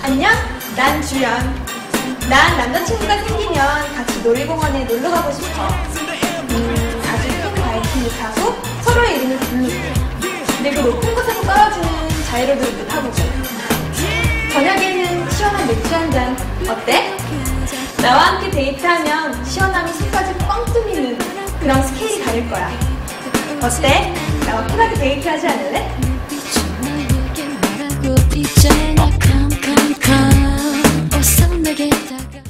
안녕, 난 주연. 난 남자친구가 생기면 같이 놀이공원에 놀러 가고 싶어. 아주 큰 바이킹을 타고 서로의 이름을 부르고, 그리고 높은 곳에서 떨어지는 자이로드도 타보고. 저녁에는 시원한 맥주 한 잔. 어때? 나와 함께 데이트하면 시원함이 속까지 뻥 뚫리는 그런 스케일이 다를 거야. 어때? 나와 편하게 데이트하지 않을래? 이제 나 캄캄캄 어서 내게 다가